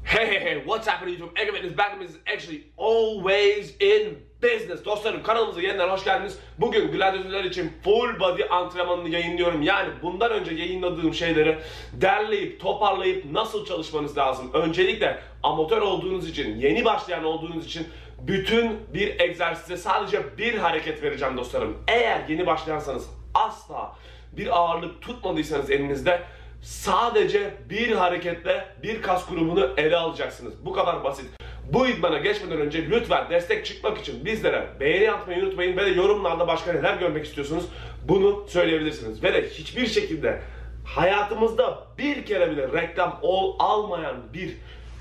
Hey, what's happening YouTube? Egemen is back and is actually always in business. Dostlarım, kanalımıza yeniden hoş geldiniz. Bugün gladyatörler için full body antrenmanını yayınlıyorum. Yani bundan önce yayınladığım şeyleri derleyip, toparlayıp nasıl çalışmanız lazım? Öncelikle amatör olduğunuz için, yeni başlayan olduğunuz için bütün bir egzersize sadece bir hareket vereceğim dostlarım. Eğer yeni başlayansanız, asla bir ağırlık tutmadıysanız elinizde, sadece bir hareketle bir kas grubunu ele alacaksınız. Bu kadar basit. Bu idmana geçmeden önce lütfen destek çıkmak için bizlere beğeni atmayı unutmayın ve de yorumlarda başka neler görmek istiyorsunuz bunu söyleyebilirsiniz. Ve de hiçbir şekilde hayatımızda bir kere bile reklam almayan bir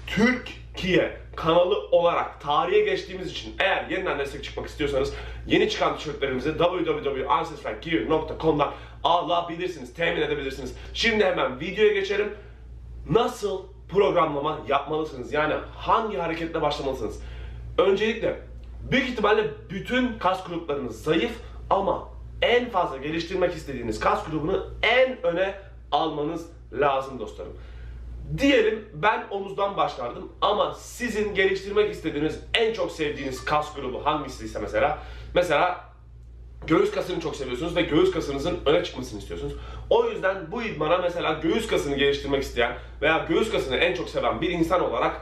Türkiye kanalı olarak tarihe geçtiğimiz için eğer yeniden destek çıkmak istiyorsanız yeni çıkan tişörtlerimizi www.ancestrygear.com'dan alabilirsiniz, temin edebilirsiniz. Şimdi hemen videoya geçelim. Nasıl programlama yapmalısınız? Yani hangi hareketle başlamalısınız? Öncelikle büyük ihtimalle bütün kas gruplarınız zayıf ama en fazla geliştirmek istediğiniz kas grubunu en öne almanız lazım dostlarım. Diyelim ben omuzdan başlardım ama sizin geliştirmek istediğiniz, en çok sevdiğiniz kas grubu hangisiyse mesela göğüs kasını çok seviyorsunuz ve göğüs kasınızın öne çıkmasını istiyorsunuz. O yüzden bu idmana mesela göğüs kasını geliştirmek isteyen veya göğüs kasını en çok seven bir insan olarak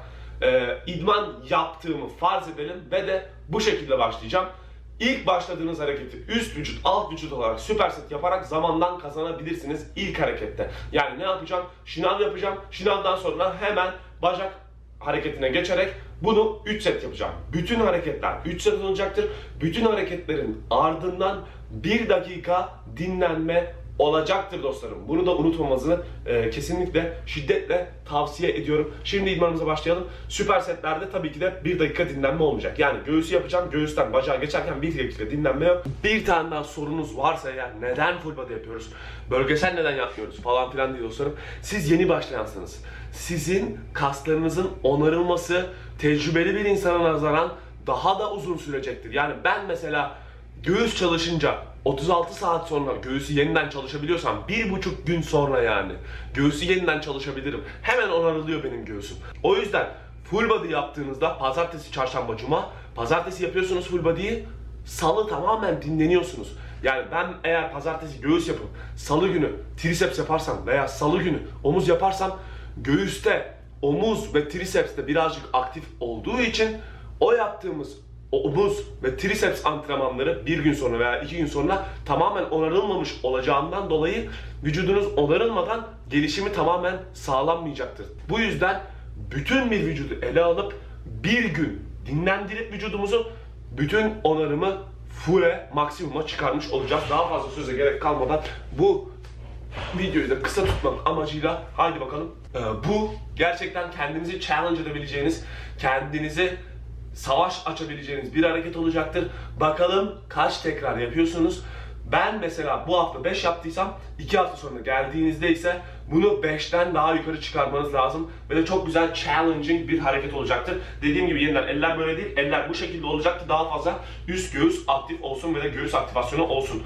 idman yaptığımı farz edelim ve de bu şekilde başlayacağım. İlk başladığınız hareketi üst vücut, alt vücut olarak süperset yaparak zamandan kazanabilirsiniz ilk harekette. Yani ne yapacağım? Şınav yapacağım. Şınavdan sonra hemen bacak hareketine geçerek bunu 3 set yapacağım. Bütün hareketler 3 set olacaktır. Bütün hareketlerin ardından 1 dakika dinlenme olacaktır dostlarım. Bunu da unutmamanızı kesinlikle şiddetle tavsiye ediyorum. Şimdi idmanımıza başlayalım. Süper setlerde tabii ki de 1 dakika dinlenme olmayacak. Yani göğüsü yapacağım. Göğüsten bacağa geçerken 1 dakika dinlenme yok. Bir tane daha sorunuz varsa eğer neden full body yapıyoruz? Bölgesel neden yapmıyoruz falan filan diye dostlarım. Siz yeni başlayansınız. Sizin kaslarınızın onarılması tecrübeli bir insana nazaran daha da uzun sürecektir. Yani ben mesela göğüs çalışınca 36 saat sonra göğüsü yeniden çalışabiliyorsam 1,5 gün sonra yani göğüsü yeniden çalışabilirim. Hemen onarılıyor benim göğsüm. O yüzden full body yaptığınızda pazartesi, çarşamba, cuma, pazartesi yapıyorsunuz full body'yi, salı tamamen dinleniyorsunuz. Yani ben eğer pazartesi göğüs yapıp salı günü triceps yaparsam veya salı günü omuz yaparsam göğüste, omuz ve tricepste birazcık aktif olduğu için o yaptığımız omuz ve triceps antrenmanları 1 gün sonra veya 2 gün sonra tamamen onarılmamış olacağından dolayı vücudunuz onarılmadan gelişimi tamamen sağlanmayacaktır. Bu yüzden bütün bir vücudu ele alıp 1 gün dinlendirip vücudumuzu bütün onarımı full'e, maksimuma çıkarmış olacağız. Daha fazla söze gerek kalmadan bu videoyu da kısa tutmak amacıyla haydi bakalım. Bu gerçekten kendinizi challenge edebileceğiniz, kendinizi savaş açabileceğiniz bir hareket olacaktır. Bakalım kaç tekrar yapıyorsunuz? Ben mesela bu hafta 5 yaptıysam 2 hafta sonra geldiğinizde ise bunu 5'ten daha yukarı çıkarmanız lazım. Ve de çok güzel challenging bir hareket olacaktır. Dediğim gibi yeniden eller böyle değil, eller bu şekilde olacaktı. Daha fazla üst göğüs aktif olsun ve de göğüs aktivasyonu olsun.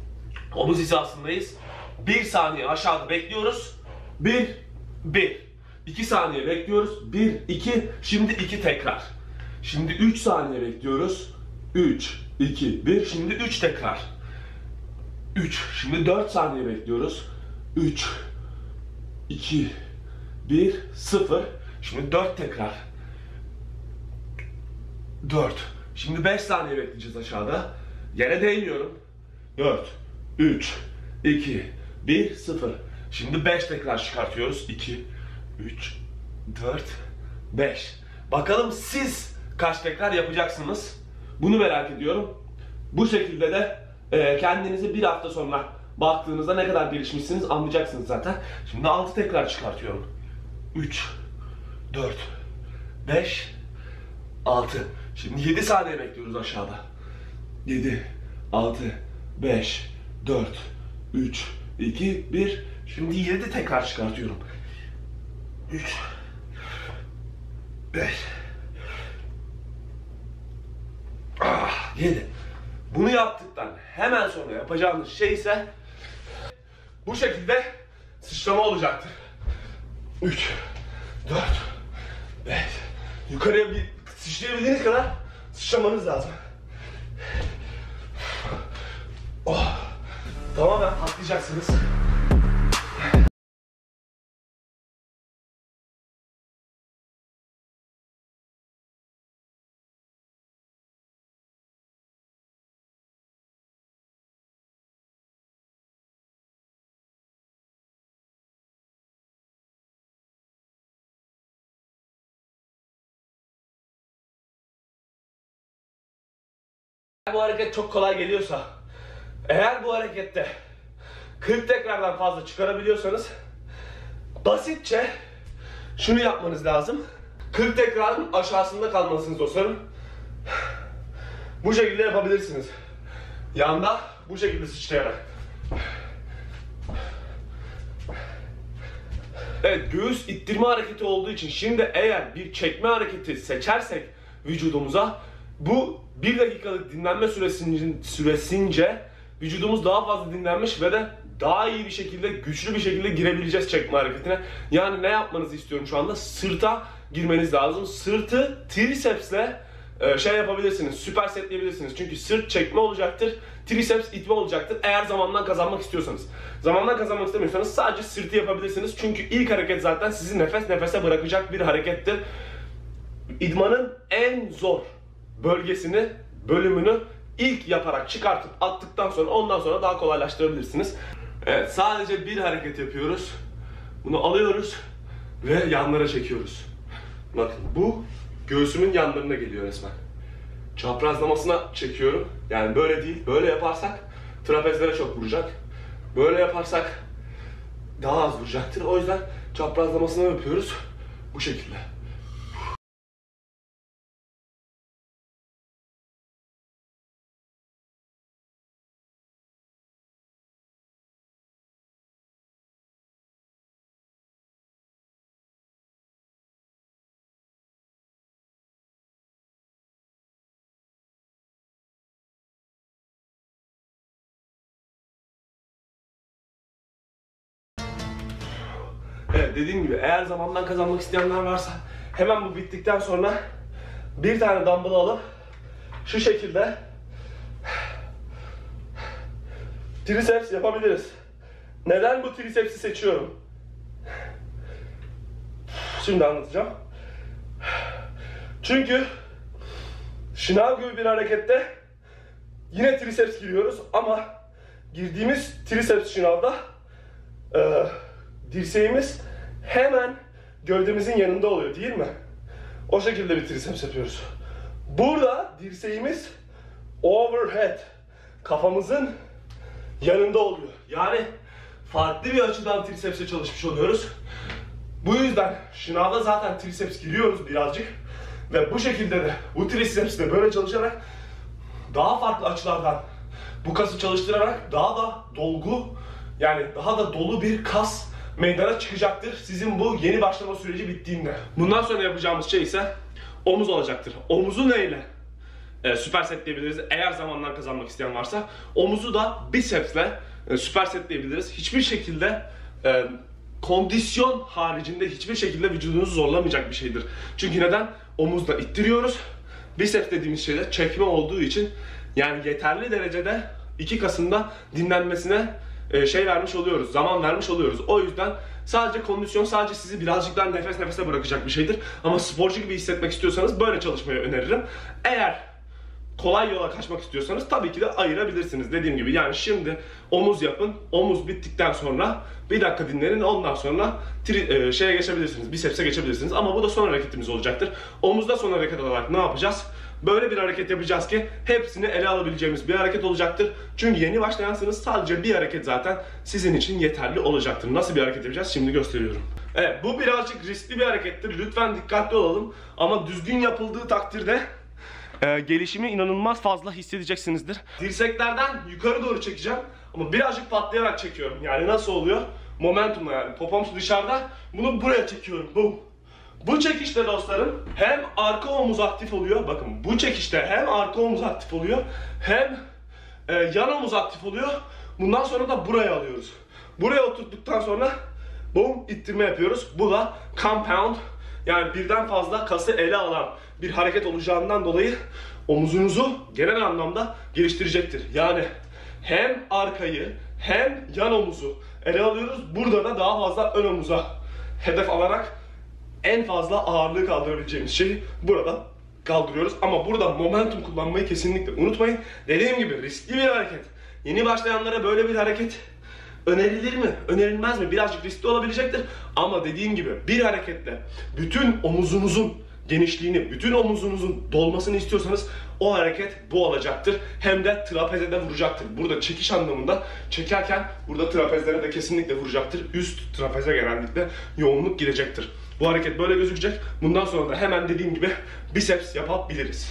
Omuz hizasındayız. 1 saniye aşağıda bekliyoruz. 1. 2 saniye bekliyoruz. 1, 2. Şimdi 2 tekrar. Şimdi 3 saniye bekliyoruz. 3, 2, 1. Şimdi 3 tekrar. 3. Şimdi 4 saniye bekliyoruz. 3, 2, 1, 0. Şimdi 4 tekrar. 4. Şimdi 5 saniye bekleyeceğiz aşağıda. Yere değmiyorum. 4, 3, 2, 1, 0. Şimdi 5 tekrar çıkartıyoruz. 2, 3, 4, 5. Bakalım siz kaç tekrar yapacaksınız? Bunu merak ediyorum. Bu şekilde de kendinizi bir hafta sonra baktığınızda ne kadar gelişmişsiniz anlayacaksınız zaten. Şimdi 6 tekrar çıkartıyorum. 3, 4, 5, 6. Şimdi 7 saniye bekliyoruz aşağıda. 7, 6, 5, 4, 3, 2, 1. Şimdi 7 tekrar çıkartıyorum. 3, 5, 7. Bunu yaptıktan hemen sonra yapacağınız şey ise bu şekilde sıçrama olacaktır. 3, 4, 5, yukarıya bir sıçrayabildiğiniz kadar sıçramanız lazım. Oh. Tamamen patlayacaksınız. Bu hareket çok kolay geliyorsa, eğer bu harekette 40 tekrardan fazla çıkarabiliyorsanız basitçe şunu yapmanız lazım. 40 tekrarın aşağısında kalmalısınız dostlarım. Bu şekilde yapabilirsiniz. Yanda bu şekilde sıçrayarak. Evet, göğüs ittirme hareketi olduğu için şimdi eğer bir çekme hareketi seçersek vücudumuza, bu 1 dakikalık dinlenme süresince vücudumuz daha fazla dinlenmiş ve de daha iyi bir şekilde, güçlü bir şekilde girebileceğiz çekme hareketine. Yani ne yapmanızı istiyorum şu anda? Sırta girmeniz lazım. Sırtı tricepsle yapabilirsiniz, süpersetleyebilirsiniz. Çünkü sırt çekme olacaktır, triceps itme olacaktır eğer zamandan kazanmak istiyorsanız. Zamandan kazanmak istemiyorsanız sadece sırtı yapabilirsiniz. Çünkü ilk hareket zaten sizi nefes nefese bırakacak bir harekettir. İdmanın en zor bölümünü ilk yaparak çıkartıp attıktan sonra ondan sonra daha kolaylaştırabilirsiniz. Evet, sadece bir hareket yapıyoruz. Bunu alıyoruz ve yanlara çekiyoruz. Bakın, bu göğsümün yanlarına geliyor resmen. Çaprazlamasına çekiyorum. Yani böyle değil, böyle yaparsak trapezlere çok vuracak. Böyle yaparsak daha az vuracaktır. O yüzden çaprazlamasına yapıyoruz bu şekilde. Evet, dediğim gibi eğer zamandan kazanmak isteyenler varsa hemen bu bittikten sonra bir tane dumbbell alıp şu şekilde triceps yapabiliriz. Neden bu tricepsi seçiyorum? Şimdi anlatacağım. Çünkü şınav gibi bir harekette yine triceps giriyoruz ama girdiğimiz triceps şınavda dirseğimiz hemen gövdemizin yanında oluyor, değil mi? O şekilde bir triceps yapıyoruz. Burada dirseğimiz overhead, kafamızın yanında oluyor. Yani farklı bir açıdan triceps'e çalışmış oluyoruz. Bu yüzden şınavda zaten triceps giriyoruz birazcık ve bu şekilde de bu triceps'te böyle çalışarak daha farklı açılardan bu kası çalıştırarak daha da dolgu, yani daha da dolu bir kas meydana çıkacaktır sizin bu yeni başlama süreci bittiğinde. Bundan sonra yapacağımız şey ise omuz olacaktır. Omuzu neyle süpersetleyebiliriz eğer zamandan kazanmak isteyen varsa? Omuzu da bicepsle süpersetleyebiliriz. Hiçbir şekilde kondisyon haricinde hiçbir şekilde vücudunuzu zorlamayacak bir şeydir. Çünkü neden? Omuzla ittiriyoruz. Biceps dediğimiz şey de çekme olduğu için yani yeterli derecede iki kasın da dinlenmesine vermiş oluyoruz, zaman vermiş oluyoruz. O yüzden sadece kondisyon, sadece sizi birazcık daha nefes nefese bırakacak bir şeydir. Ama sporcu gibi hissetmek istiyorsanız böyle çalışmayı öneririm. Eğer kolay yola kaçmak istiyorsanız tabii ki de ayırabilirsiniz. Dediğim gibi yani şimdi omuz yapın, omuz bittikten sonra bir dakika dinlenin, ondan sonra geçebilirsiniz, biceps'e geçebilirsiniz. Ama bu da son hareketimiz olacaktır. Omuzda son hareket olarak ne yapacağız? Böyle bir hareket yapacağız ki hepsini ele alabileceğimiz bir hareket olacaktır. Çünkü yeni başlayansınız, sadece bir hareket zaten sizin için yeterli olacaktır. Nasıl bir hareket yapacağız? Şimdi gösteriyorum. Evet, bu birazcık riskli bir harekettir. Lütfen dikkatli olalım. Ama düzgün yapıldığı takdirde gelişimi inanılmaz fazla hissedeceksinizdir. Dirseklerden yukarı doğru çekeceğim ama birazcık patlayarak çekiyorum. Yani nasıl oluyor? Momentumla, yani popom dışarıda, bunu buraya çekiyorum. Boom. Bu çekişte dostlarım hem arka omuz aktif oluyor. Bakın bu çekişte hem arka omuz aktif oluyor hem yan omuz aktif oluyor. Bundan sonra da buraya alıyoruz. Buraya oturttuktan sonra boom, ittirme yapıyoruz. Bu da compound yani birden fazla kası ele alan bir hareket olacağından dolayı omuzunuzu genel anlamda geliştirecektir. Yani hem arkayı hem yan omuzu ele alıyoruz. Burada da daha fazla ön omuza hedef alarak en fazla ağırlığı kaldırabileceğimiz şeyi burada kaldırıyoruz. Ama burada momentum kullanmayı kesinlikle unutmayın. Dediğim gibi riskli bir hareket. Yeni başlayanlara böyle bir hareket önerilir mi? Önerilmez mi? Birazcık riskli olabilecektir. Ama dediğim gibi bir hareketle bütün omuzunuzun genişliğini, bütün omuzunuzun dolmasını istiyorsanız o hareket bu olacaktır. Hem de trapeze de vuracaktır. Burada çekiş anlamında çekerken burada trapezlere de kesinlikle vuracaktır. Üst trapeze genellikle yoğunluk girecektir. Bu hareket böyle gözükecek. Bundan sonra da hemen dediğim gibi biceps yapabiliriz.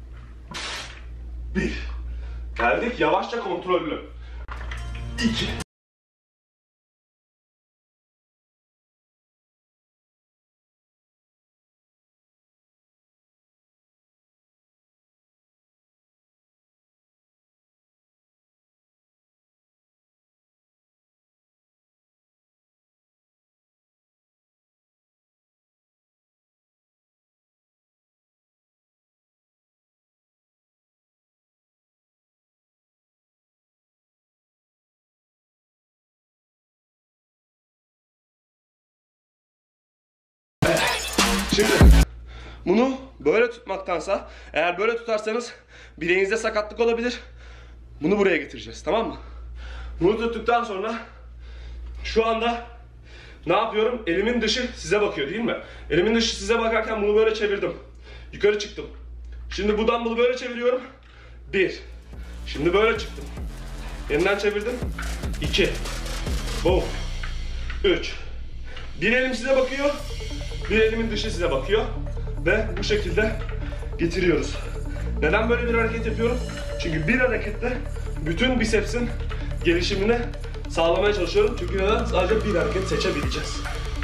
1. Geldik yavaşça kontrollü. 2. Şimdi bunu böyle tutmaktansa, eğer böyle tutarsanız bileğinizde sakatlık olabilir. Bunu buraya getireceğiz, tamam mı? Bunu tuttuktan sonra şu anda ne yapıyorum? Elimin dışı size bakıyor değil mi? Elimin dışı size bakarken bunu böyle çevirdim. Yukarı çıktım. Şimdi bu dumbbell'ı böyle çeviriyorum. 1. Şimdi böyle çıktım. Yeniden çevirdim. 2. Boom. 3. Bir elim size bakıyor. Bir elimin dışı size bakıyor. Ve bu şekilde getiriyoruz. Neden böyle bir hareket yapıyorum? Çünkü bir harekette bütün bicepsin gelişimini sağlamaya çalışıyorum. Çünkü neden? Sadece bir hareket seçebileceğiz.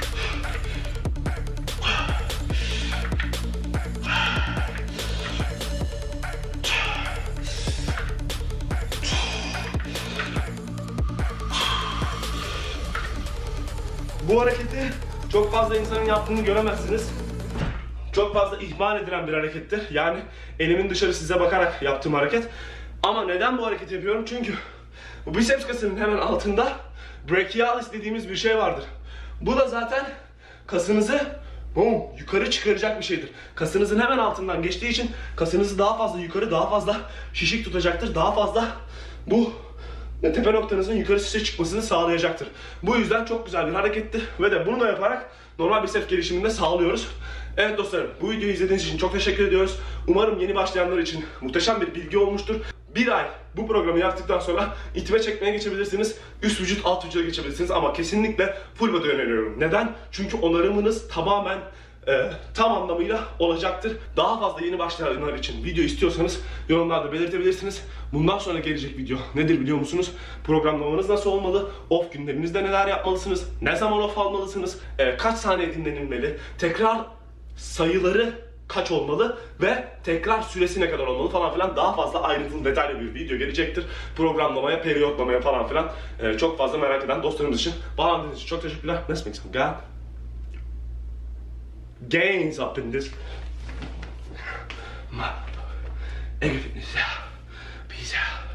Bu hareketi çok fazla insanın yaptığını göremezsiniz. Çok fazla ihmal edilen bir harekettir. Yani elimin dışarı size bakarak yaptığım hareket. Ama neden bu hareketi yapıyorum? Çünkü bu biceps kasının hemen altında brachialis dediğimiz bir şey vardır. Bu da zaten kasınızı yukarı çıkaracak bir şeydir. Kasınızın hemen altından geçtiği için kasınızı daha fazla yukarı, daha fazla şişik tutacaktır. Daha fazla bu tepe noktanızın yukarı size çıkmasını sağlayacaktır. Bu yüzden çok güzel bir harekettir ve de bunu da yaparak normal biceps gelişimini de sağlıyoruz. Evet dostlarım, bu videoyu izlediğiniz için çok teşekkür ediyoruz. Umarım yeni başlayanlar için muhteşem bir bilgi olmuştur. Bir ay bu programı yaptıktan sonra itme çekmeye geçebilirsiniz. Üst vücut, alt vücuda geçebilirsiniz ama kesinlikle full body öneriyorum. Neden? Çünkü onarımınız tamamen tam anlamıyla olacaktır. Daha fazla yeni başlayanlar için video istiyorsanız yorumlarda belirtebilirsiniz. Bundan sonra gelecek video nedir biliyor musunuz? Programlamanız nasıl olmalı? Off günlerinizde neler yapmalısınız? Ne zaman off almalısınız? Kaç saniye dinlenilmeli? Tekrar sayıları kaç olmalı ve tekrar süresi ne kadar olmalı falan filan, daha fazla ayrıntılı detaylı bir video gelecektir. Programlamaya, periyotlamaya falan filan çok fazla merak eden dostlarımız için. Bağlandığınız için çok teşekkürler. Let's make some gains up in this Ego Fitness. Peace out.